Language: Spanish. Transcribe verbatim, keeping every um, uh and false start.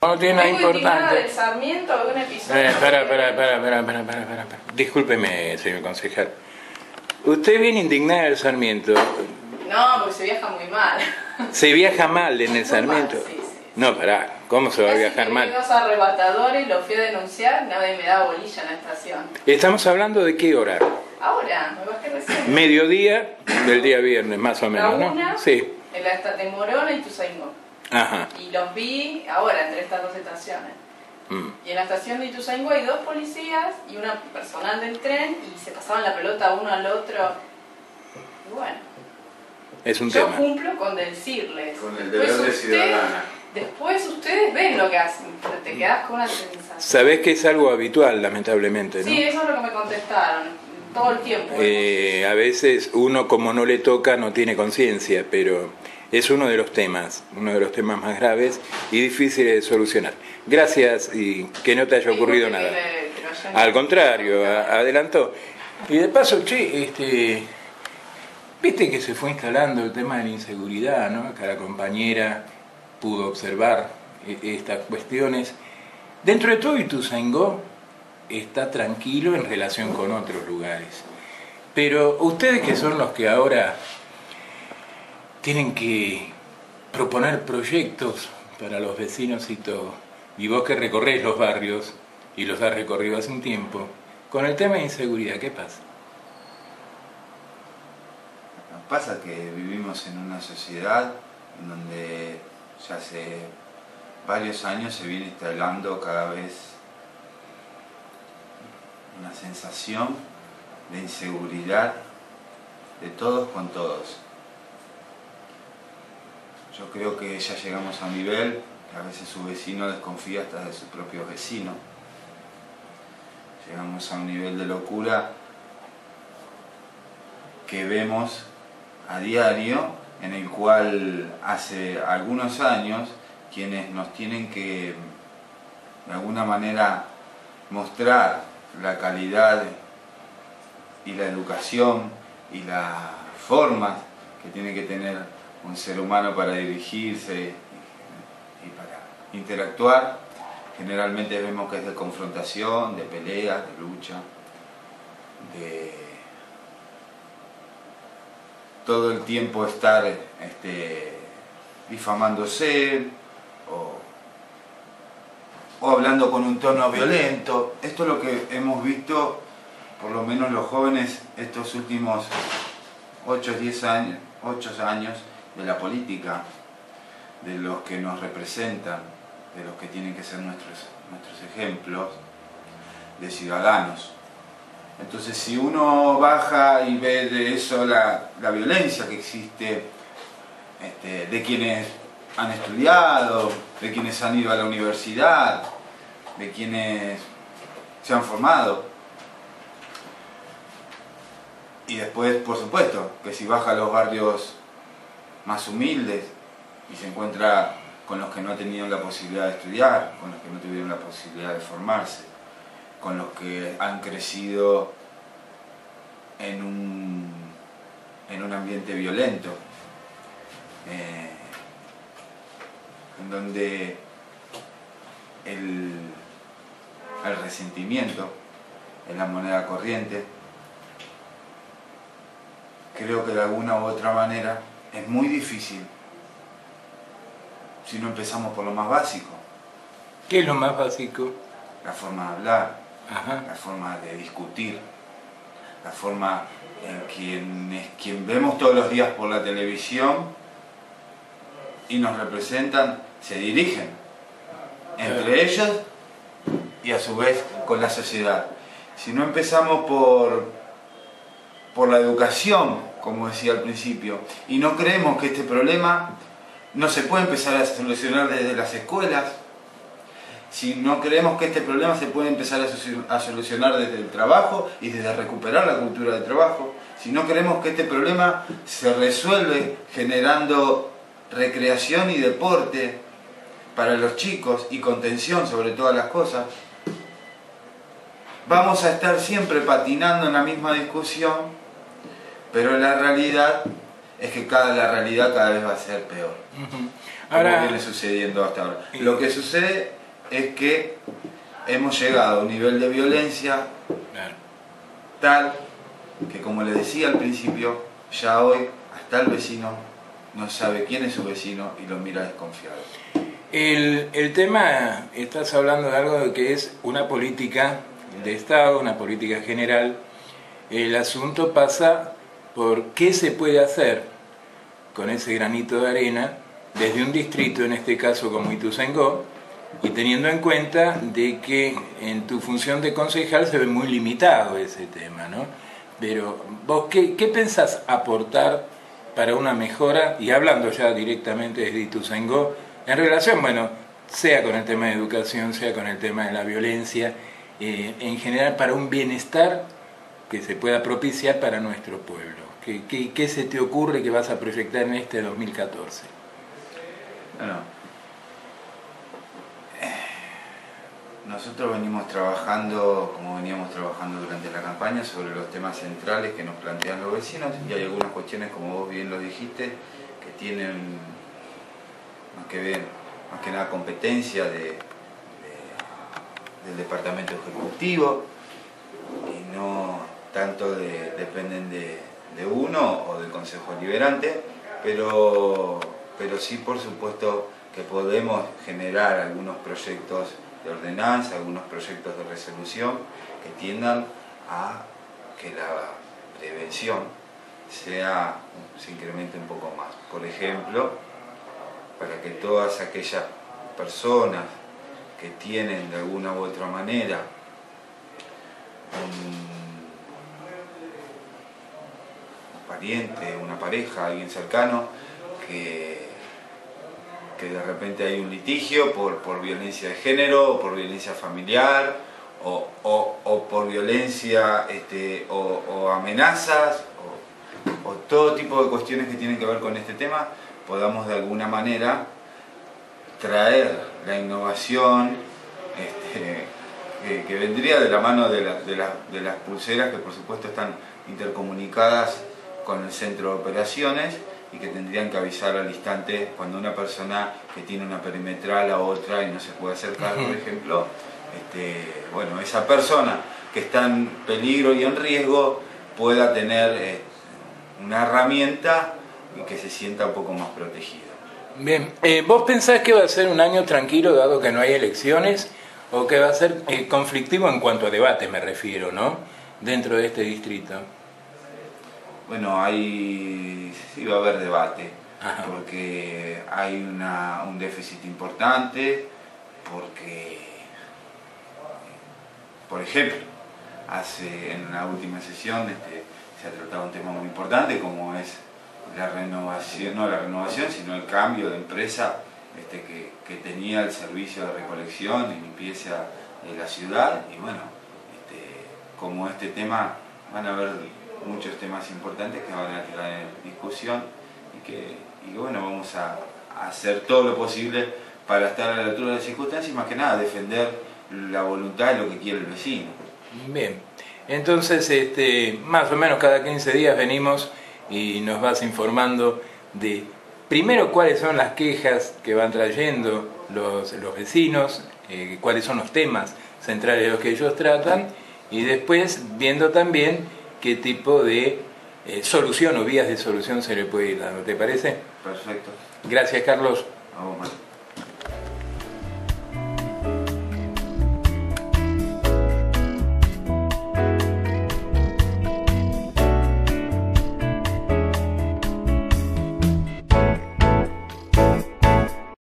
No tiene nada importante. Del Sarmiento, algún episodio. Eh, espera, espera, espera, espera, espera, espera, espera, espera. Discúlpeme, señor concejal. Usted viene indignada del Sarmiento. No, porque se viaja muy mal. ¿Se viaja mal en el Muy Sarmiento? mal, sí, sí. No, pará, ¿cómo se va a viajar mal? Unos arrebatadores, lo fui a denunciar, nadie me daba bolilla en la estación. Estamos hablando de qué hora. Ahora, me bajé recién. Mediodía del día viernes, más o menos, La ¿no? una, Sí. en la estación de Morona y Ituzaingó. Ajá. Y los vi ahora entre estas dos estaciones. Mm. Y en la estación de Ituzaingó hay dos policías y una personal del tren y se pasaban la pelota uno al otro. Y bueno, Es un yo tema. cumplo con decirles. Con el Después deber de usted- ciudadana. Después ustedes ven lo que hacen, pero te quedás con una sensación. Sabés que es algo habitual, lamentablemente, ¿no? Sí, eso es lo que me contestaron, todo el tiempo. Eh, a veces uno, como no le toca, no tiene conciencia, pero es uno de los temas, uno de los temas más graves y difíciles de solucionar. Gracias y que no te haya ocurrido Disculpe nada. que le- que lo hayan- Al contrario, a- adelantó. Y de paso, che, este, viste que se fue instalando el tema de la inseguridad, ¿no? Que la compañera pudo observar eh, estas cuestiones. Dentro de todo, Ituzaingó está tranquilo en relación con otros lugares. Pero ustedes, que son los que ahora tienen que proponer proyectos para los vecinos y todo, y vos que recorrés los barrios y los has recorrido hace un tiempo, con el tema de inseguridad, ¿qué pasa? Pasa que vivimos en una sociedad en donde ya hace varios años se viene instalando cada vez una sensación de inseguridad de todos con todos. Yo creo que ya llegamos a un nivel que a veces su vecino desconfía hasta de sus propios vecinos. Llegamos a un nivel de locura que vemos a diario, en el cual hace algunos años quienes nos tienen que de alguna manera mostrar la calidad y la educación y las formas que tiene que tener un ser humano para dirigirse y para interactuar, generalmente vemos que es de confrontación, de pelea, de lucha, de todo el tiempo estar este, difamándose o, o hablando con un tono violento. Esto es lo que hemos visto, por lo menos los jóvenes, estos últimos ocho o diez años, ocho años de la política, de los que nos representan, de los que tienen que ser nuestros, nuestros ejemplos de ciudadanos. Entonces, si uno baja y ve de eso la, la violencia que existe, este, de quienes han estudiado, de quienes han ido a la universidad, de quienes se han formado, y después, por supuesto, que si baja a los barrios más humildes y se encuentra con los que no han tenido la posibilidad de estudiar, con los que no tuvieron la posibilidad de formarse, con los que han crecido en un, en un ambiente violento, eh, en donde el, el resentimiento es la moneda corriente. Creo que de alguna u otra manera es muy difícil si no empezamos por lo más básico. ¿Qué es lo más básico? La forma de hablar, Ajá. la forma de discutir, la forma en quien, quien vemos todos los días por la televisión y nos representan, se dirigen entre ellos y a su vez con la sociedad. Si no empezamos por, por la educación, como decía al principio, y no creemos que este problema no se puede empezar a solucionar desde las escuelas, si no creemos que este problema se puede empezar a solucionar desde el trabajo y desde recuperar la cultura del trabajo, si no creemos que este problema se resuelve generando recreación y deporte para los chicos y contención sobre todas las cosas, vamos a estar siempre patinando en la misma discusión, pero la realidad es que cada, la realidad cada vez va a ser peor. Uh-huh. como Ahora, viene sucediendo hasta ahora. Y... Lo que sucede es que hemos llegado a un nivel de violencia Claro. tal que, como le decía al principio, ya hoy hasta el vecino no sabe quién es su vecino y lo mira desconfiado. El, el tema, estás hablando de algo que es una política de Estado, una política general. El asunto pasa por qué se puede hacer con ese granito de arena desde un distrito, en este caso como Ituzaingó, y teniendo en cuenta de que en tu función de concejal se ve muy limitado ese tema, ¿no? Pero vos, ¿qué, qué pensás aportar para una mejora, y hablando ya directamente desde Ituzaingó, en relación, bueno, sea con el tema de educación, sea con el tema de la violencia, eh, en general para un bienestar que se pueda propiciar para nuestro pueblo? ¿Qué, qué, qué se te ocurre que vas a proyectar en este dos mil catorce? Bueno, nosotros venimos trabajando, como veníamos trabajando durante la campaña, sobre los temas centrales que nos plantean los vecinos, y hay algunas cuestiones, como vos bien lo dijiste, que tienen más que ver, más que nada competencia de, de, del departamento ejecutivo, y no tanto de, dependen de, de uno o del Consejo Deliberante, pero, pero sí, por supuesto, que podemos generar algunos proyectos de ordenanza, algunos proyectos de resolución que tiendan a que la prevención sea, se incremente un poco más. Por ejemplo, para que todas aquellas personas que tienen de alguna u otra manera un, un pariente, una pareja, alguien cercano, que, que de repente hay un litigio por, por violencia de género, o por violencia familiar, o, o, o por violencia este, o, o amenazas, o, o todo tipo de cuestiones que tienen que ver con este tema, podamos de alguna manera traer la innovación este, que, que vendría de la mano de, la, de, la, de las pulseras, que por supuesto están intercomunicadas con el centro de operaciones y que tendrían que avisar al instante cuando una persona que tiene una perimetral a otra y no se puede acercar, por ejemplo, este, bueno, esa persona que está en peligro y en riesgo pueda tener eh, una herramienta y que se sienta un poco más protegida. Bien, eh, ¿vos pensás que va a ser un año tranquilo dado que no hay elecciones, o que va a ser eh, conflictivo en cuanto a debate, me refiero, ¿no?, dentro de este distrito? Bueno, hay, sí va a haber debate, Ajá. Porque hay una, un déficit importante, porque, por ejemplo, hace, en la última sesión este, se ha tratado un tema muy importante como es la renovación, no la renovación, sino el cambio de empresa este, que, que tenía el servicio de recolección y limpieza de la ciudad, y bueno, este, como este tema, van a haber muchos temas importantes que van a traer en discusión y que, y que bueno, vamos a, a hacer todo lo posible para estar a la altura de las circunstancias y más que nada defender la voluntad de lo que quiere el vecino. Bien, entonces este, más o menos cada quince días venimos y nos vas informando de, primero, cuáles son las quejas que van trayendo los, los vecinos, eh, cuáles son los temas centrales de los que ellos tratan, y después viendo también qué tipo de eh, solución o vías de solución se le puede ir dando. ¿Te parece? Perfecto. Gracias, Carlos. Vamos, Marco.